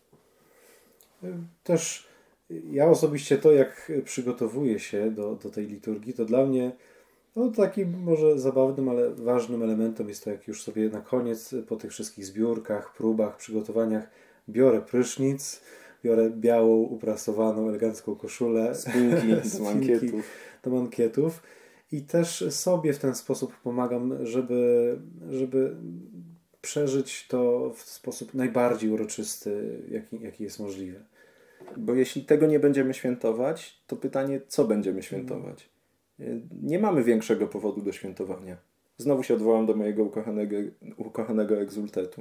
Też ja osobiście to, jak przygotowuję się do, do tej liturgii, to dla mnie no, takim może zabawnym, ale ważnym elementem jest to, jak już sobie na koniec po tych wszystkich zbiórkach, próbach, przygotowaniach biorę prysznic, biorę białą, uprasowaną, elegancką koszulę Spinki z mankietów. do mankietów i też sobie w ten sposób pomagam, żeby, żeby przeżyć to w sposób najbardziej uroczysty, jaki, jaki jest możliwy. Bo jeśli tego nie będziemy świętować, to pytanie, co będziemy świętować? Nie mamy większego powodu do świętowania. Znowu się odwołam do mojego ukochanego, ukochanego egzultetu.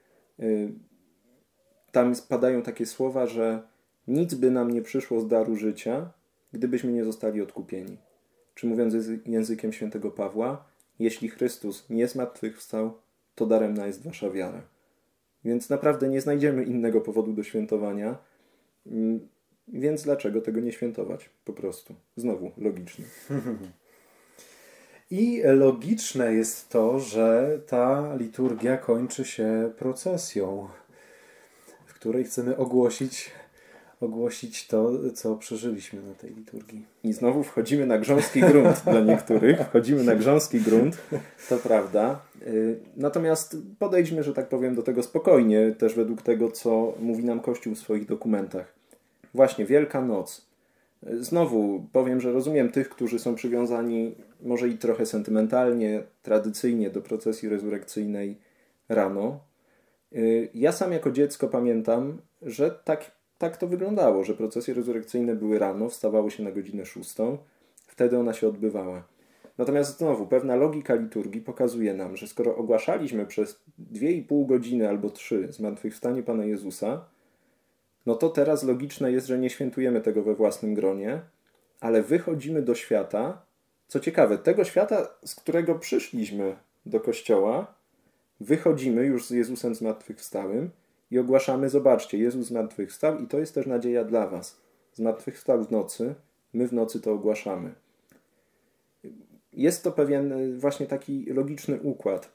Tam padają takie słowa, że nic by nam nie przyszło z daru życia, gdybyśmy nie zostali odkupieni. Czy mówiąc językiem świętego Pawła, jeśli Chrystus nie zmartwychwstał, to daremna jest wasza wiara. Więc naprawdę nie znajdziemy innego powodu do świętowania. Więc dlaczego tego nie świętować? Po prostu. Znowu logiczne. I logiczne jest to, że ta liturgia kończy się procesją, w której chcemy ogłosić, ogłosić to, co przeżyliśmy na tej liturgii. I znowu wchodzimy na grząski grunt dla niektórych. Wchodzimy na grząski grunt, to prawda. Natomiast podejdźmy, że tak powiem, do tego spokojnie, też według tego, co mówi nam Kościół w swoich dokumentach. Właśnie, Wielka Noc. Znowu powiem, że rozumiem tych, którzy są przywiązani może i trochę sentymentalnie, tradycyjnie do procesji rezurekcyjnej rano. Ja sam jako dziecko pamiętam, że tak, tak to wyglądało, że procesje rezurekcyjne były rano, wstawało się na godzinę szóstą, wtedy ona się odbywała. Natomiast znowu, pewna logika liturgii pokazuje nam, że skoro ogłaszaliśmy przez dwie i pół godziny albo trzy zmartwychwstanie Pana Jezusa, no to teraz logiczne jest, że nie świętujemy tego we własnym gronie, ale wychodzimy do świata, co ciekawe, tego świata, z którego przyszliśmy do kościoła, wychodzimy już z Jezusem zmartwychwstałym i ogłaszamy, zobaczcie, Jezus zmartwychwstał i to jest też nadzieja dla was. Zmartwychwstał w nocy, my w nocy to ogłaszamy. Jest to pewien właśnie taki logiczny układ.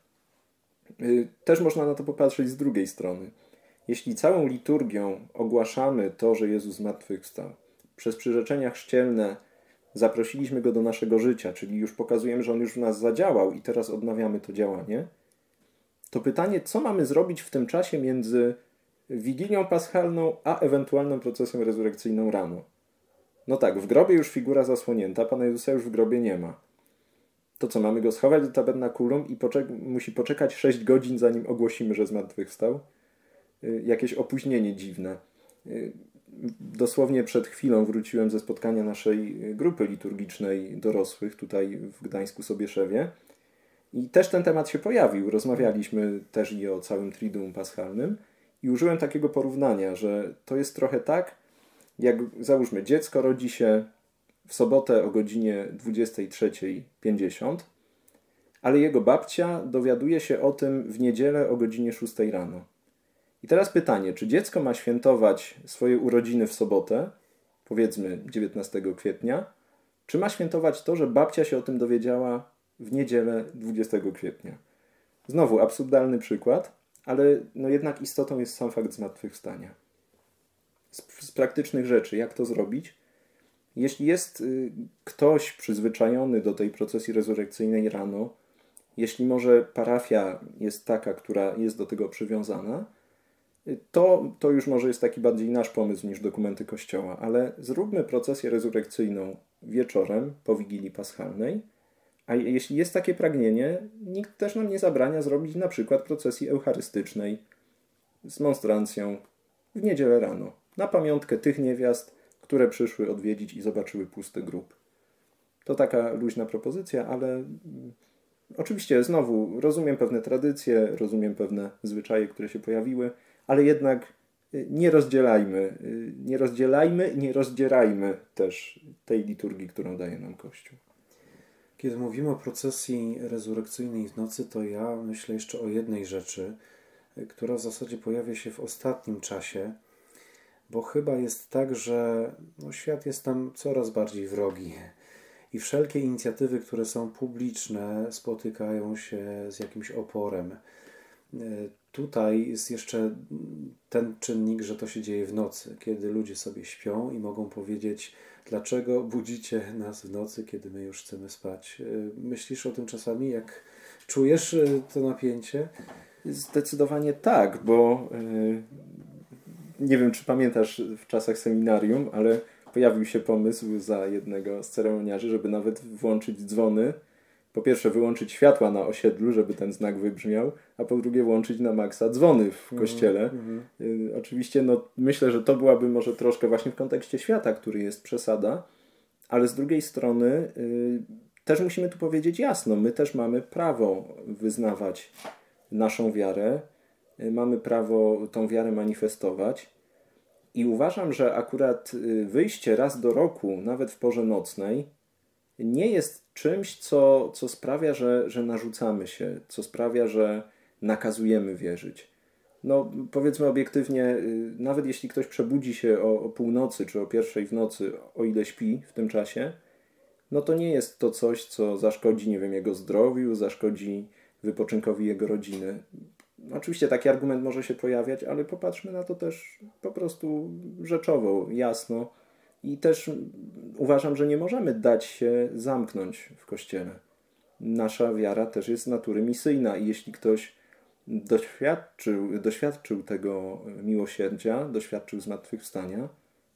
Też można na to popatrzeć z drugiej strony. Jeśli całą liturgią ogłaszamy to, że Jezus zmartwychwstał, przez przyrzeczenia chrzcielne zaprosiliśmy Go do naszego życia, czyli już pokazujemy, że On już w nas zadziałał i teraz odnawiamy to działanie, to pytanie, co mamy zrobić w tym czasie między Wigilią Paschalną, a ewentualną procesją rezurekcyjną rano? No tak, w grobie już figura zasłonięta, Pana Jezusa już w grobie nie ma. To co, mamy Go schować do tabernakulum i poczek- musi poczekać sześć godzin, zanim ogłosimy, że zmartwychwstał? Jakieś opóźnienie dziwne. Dosłownie przed chwilą wróciłem ze spotkania naszej grupy liturgicznej dorosłych tutaj w Gdańsku-Sobieszewie i też ten temat się pojawił. Rozmawialiśmy też i o całym Triduum Paschalnym i użyłem takiego porównania, że to jest trochę tak, jak załóżmy, dziecko rodzi się w sobotę o godzinie dwudziestej trzeciej pięćdziesiąt, ale jego babcia dowiaduje się o tym w niedzielę o godzinie szóstej rano. I teraz pytanie, czy dziecko ma świętować swoje urodziny w sobotę, powiedzmy dziewiętnastego kwietnia, czy ma świętować to, że babcia się o tym dowiedziała w niedzielę dwudziestego kwietnia? Znowu absurdalny przykład, ale no jednak istotą jest sam fakt zmartwychwstania. Z, z praktycznych rzeczy, jak to zrobić? Jeśli jest y, ktoś przyzwyczajony do tej procesji rezurekcyjnej rano, jeśli może parafia jest taka, która jest do tego przywiązana, To, to już może jest taki bardziej nasz pomysł niż dokumenty Kościoła, ale zróbmy procesję rezurekcyjną wieczorem po Wigilii Paschalnej, a jeśli jest takie pragnienie, nikt też nam nie zabrania zrobić na przykład procesji eucharystycznej z monstrancją w niedzielę rano, na pamiątkę tych niewiast, które przyszły odwiedzić i zobaczyły pusty grób. To taka luźna propozycja, ale oczywiście znowu rozumiem pewne tradycje, rozumiem pewne zwyczaje, które się pojawiły, ale jednak nie rozdzielajmy, nie rozdzielajmy i nie rozdzierajmy też tej liturgii, którą daje nam Kościół. Kiedy mówimy o procesji rezurekcyjnej w nocy, to ja myślę jeszcze o jednej rzeczy, która w zasadzie pojawia się w ostatnim czasie, bo chyba jest tak, że no, świat jest tam coraz bardziej wrogi i wszelkie inicjatywy, które są publiczne, spotykają się z jakimś oporem. Tutaj jest jeszcze ten czynnik, że to się dzieje w nocy, kiedy ludzie sobie śpią i mogą powiedzieć, dlaczego budzicie nas w nocy, kiedy my już chcemy spać. Myślisz o tym czasami, jak czujesz to napięcie? Zdecydowanie tak, bo yy, nie wiem, czy pamiętasz w czasach seminarium, ale pojawił się pomysł za jednego z ceremoniarzy, żeby nawet włączyć dzwony. Po pierwsze wyłączyć światła na osiedlu, żeby ten znak wybrzmiał, a po drugie włączyć na maksa dzwony w kościele. Mm, mm. Y, oczywiście no, myślę, że to byłaby może troszkę właśnie w kontekście świata, który jest przesada, ale z drugiej strony y, też musimy tu powiedzieć jasno, my też mamy prawo wyznawać naszą wiarę, y, mamy prawo tą wiarę manifestować i uważam, że akurat y, wyjście raz do roku, nawet w porze nocnej, nie jest czymś, co, co sprawia, że, że narzucamy się, co sprawia, że nakazujemy wierzyć. No, powiedzmy obiektywnie, nawet jeśli ktoś przebudzi się o, o północy czy o pierwszej w nocy, o ile śpi w tym czasie, no to nie jest to coś, co zaszkodzi, nie wiem, jego zdrowiu, zaszkodzi wypoczynkowi jego rodziny. Oczywiście taki argument może się pojawiać, ale popatrzmy na to też po prostu rzeczowo, jasno. I też uważam, że nie możemy dać się zamknąć w Kościele. Nasza wiara też jest z natury misyjna i jeśli ktoś doświadczył, doświadczył tego miłosierdzia, doświadczył zmartwychwstania,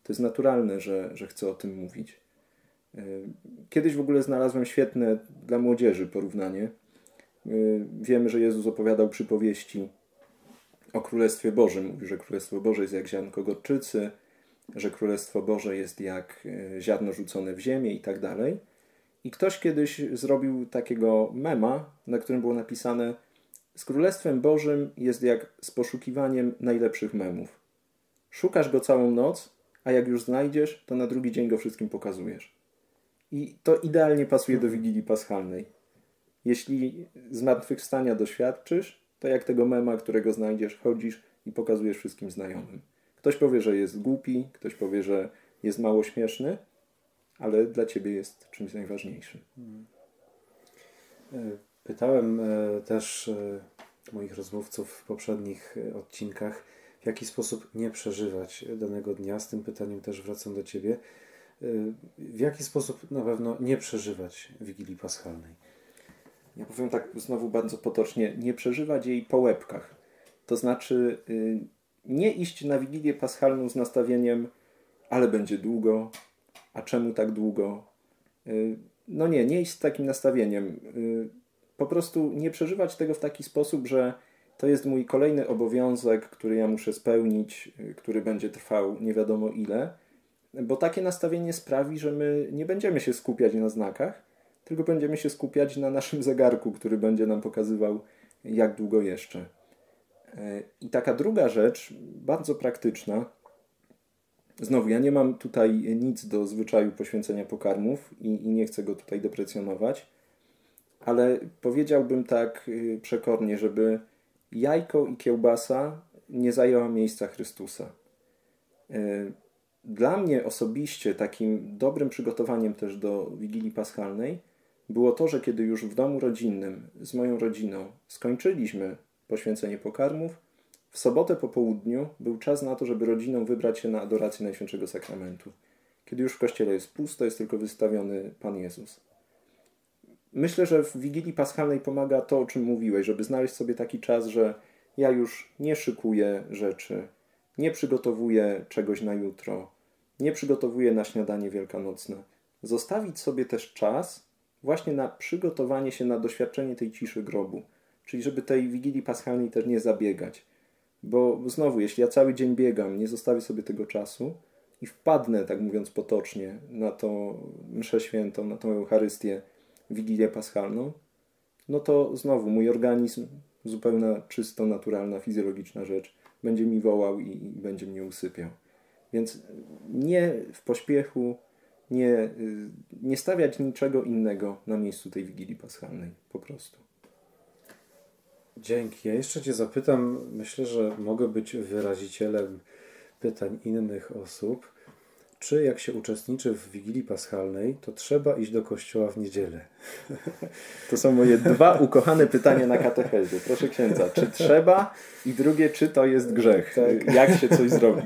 To jest naturalne, że, że chcę o tym mówić. Kiedyś w ogóle znalazłem świetne dla młodzieży porównanie. Wiemy, że Jezus opowiadał przypowieści o Królestwie Bożym. Mówi, że Królestwo Boże jest jak ziarnko gorczycy, że Królestwo Boże jest jak ziarno rzucone w ziemię i tak dalej. I ktoś kiedyś zrobił takiego mema, na którym było napisane: z Królestwem Bożym jest jak z poszukiwaniem najlepszych memów. Szukasz go całą noc, a jak już znajdziesz, to na drugi dzień go wszystkim pokazujesz. I to idealnie pasuje do Wigilii Paschalnej. Jeśli zmartwychwstania doświadczysz, to jak tego mema, którego znajdziesz, chodzisz i pokazujesz wszystkim znajomym. Ktoś powie, że jest głupi, ktoś powie, że jest mało śmieszny, ale dla ciebie jest czymś najważniejszym. Pytałem też moich rozmówców w poprzednich odcinkach, w jaki sposób nie przeżywać danego dnia. Z tym pytaniem też wracam do ciebie. W jaki sposób na pewno nie przeżywać Wigilii Paschalnej? Ja powiem tak znowu bardzo potocznie, nie przeżywać jej po łebkach. To znaczy nie iść na Wigilię Paschalną z nastawieniem, ale będzie długo, a czemu tak długo? No nie, nie iść z takim nastawieniem. Po prostu nie przeżywać tego w taki sposób, że to jest mój kolejny obowiązek, który ja muszę spełnić, który będzie trwał nie wiadomo ile, bo takie nastawienie sprawi, że my nie będziemy się skupiać na znakach, tylko będziemy się skupiać na naszym zegarku, który będzie nam pokazywał, jak długo jeszcze. I taka druga rzecz, bardzo praktyczna. Znowu, ja nie mam tutaj nic do zwyczaju poświęcenia pokarmów i, i nie chcę go tutaj deprecjonować, ale powiedziałbym tak przekornie, żeby jajko i kiełbasa nie zajęła miejsca Chrystusa. Dla mnie osobiście takim dobrym przygotowaniem też do Wigilii Paschalnej było to, że kiedy już w domu rodzinnym z moją rodziną skończyliśmy poświęcenie pokarmów, w sobotę po południu był czas na to, żeby rodziną wybrać się na adorację Najświętszego Sakramentu. Kiedy już w kościele jest pusto, jest tylko wystawiony Pan Jezus. Myślę, że w Wigilii Paschalnej pomaga to, o czym mówiłeś, żeby znaleźć sobie taki czas, że ja już nie szykuję rzeczy, nie przygotowuję czegoś na jutro, nie przygotowuję na śniadanie wielkanocne. Zostawić sobie też czas właśnie na przygotowanie się na doświadczenie tej ciszy grobu. Czyli żeby tej Wigilii Paschalnej też nie zabiegać. Bo znowu, jeśli ja cały dzień biegam, nie zostawię sobie tego czasu i wpadnę, tak mówiąc potocznie, na tą mszę świętą, na tą Eucharystię, Wigilię Paschalną, no to znowu mój organizm, zupełna, czysto naturalna, fizjologiczna rzecz, będzie mi wołał i, i będzie mnie usypiał. Więc nie w pośpiechu, nie, nie stawiać niczego innego na miejscu tej Wigilii Paschalnej, po prostu. Dzięki. Ja jeszcze cię zapytam, myślę, że mogę być wyrazicielem pytań innych osób. Czy jak się uczestniczy w Wigilii Paschalnej, to trzeba iść do kościoła w niedzielę? To są moje dwa ukochane pytania na katechezie. Proszę księdza, czy trzeba? I drugie, czy to jest grzech? Tak. Jak się coś zrobi?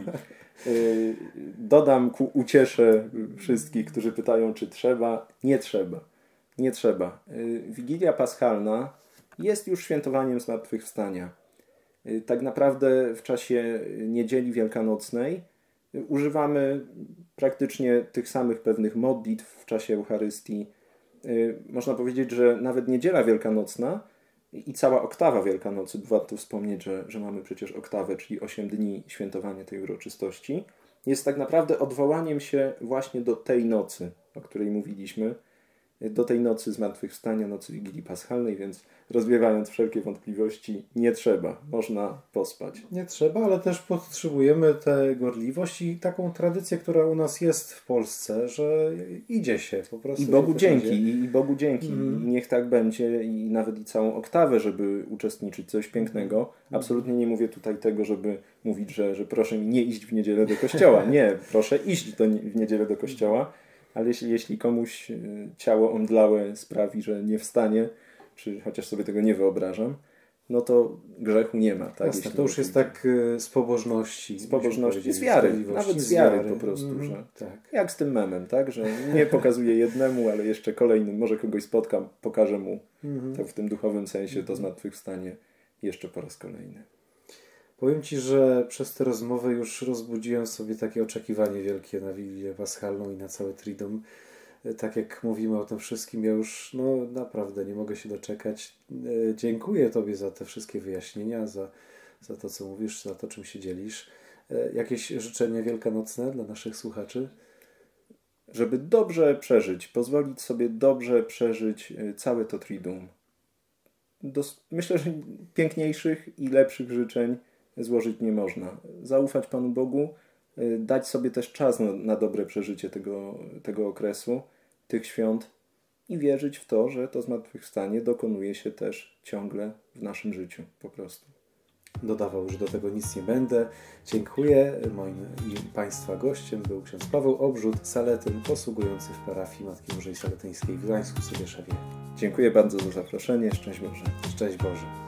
Dodam ku uciesze wszystkich, którzy pytają, czy trzeba. Nie trzeba. Nie trzeba. Wigilia Paschalna jest już świętowaniem zmartwychwstania. Tak naprawdę w czasie Niedzieli Wielkanocnej używamy praktycznie tych samych pewnych modlitw w czasie Eucharystii. Można powiedzieć, że nawet Niedziela Wielkanocna i cała oktawa Wielkanocy, warto wspomnieć, że, że mamy przecież oktawę, czyli osiem dni świętowania tej uroczystości, jest tak naprawdę odwołaniem się właśnie do tej nocy, o której mówiliśmy, do tej nocy zmartwychwstania, nocy Wigilii Paschalnej, więc rozwiewając wszelkie wątpliwości, nie trzeba, można pospać. Nie trzeba, ale też potrzebujemy tę gorliwość i taką tradycję, która u nas jest w Polsce, że idzie się po prostu. I Bogu dzięki, idzie. i Bogu dzięki. Mm. I niech tak będzie i nawet i całą oktawę, żeby uczestniczyć, coś pięknego. Mm. Absolutnie nie mówię tutaj tego, żeby mówić, że, że proszę mi nie iść w niedzielę do kościoła. Nie, proszę iść do, w niedzielę do kościoła, ale jeśli, jeśli komuś ciało omdlałe sprawi, że nie wstanie, czy chociaż sobie tego nie wyobrażam, no to grzechu nie ma. Tak? Jasne, to już jest tak z pobożności. Z pobożności, z wiary. Nawet z wiary, wiary po prostu. Mm, że tak. Jak z tym memem, tak? Że nie pokazuję jednemu, ale jeszcze kolejnym. Może kogoś spotkam, pokażę mu mm-hmm. tak w tym duchowym sensie to zmartwychwstanie jeszcze po raz kolejny. Powiem Ci, że przez tę rozmowę już rozbudziłem sobie takie oczekiwanie wielkie na Wigilię Paschalną i na całe Triduum. Tak jak mówimy o tym wszystkim, ja już no naprawdę nie mogę się doczekać. Dziękuję Tobie za te wszystkie wyjaśnienia, za, za to, co mówisz, za to, czym się dzielisz. Jakieś życzenia wielkanocne dla naszych słuchaczy? Żeby dobrze przeżyć, pozwolić sobie dobrze przeżyć całe to Triduum. Dos- myślę, że piękniejszych i lepszych życzeń złożyć nie można. Zaufać Panu Bogu, dać sobie też czas na, na dobre przeżycie tego, tego okresu, tych świąt i wierzyć w to, że to zmartwychwstanie dokonuje się też ciągle w naszym życiu po prostu. Dodawał już do tego nic nie będę. Dziękuję. Moim i Państwa gościem był ksiądz Paweł Obrzut, saletyn posługujący w parafii Matki Bożej Saletyńskiej w Gdańsku, Sobieszewie. Dziękuję bardzo za zaproszenie. Szczęść Boże. Szczęść Boże.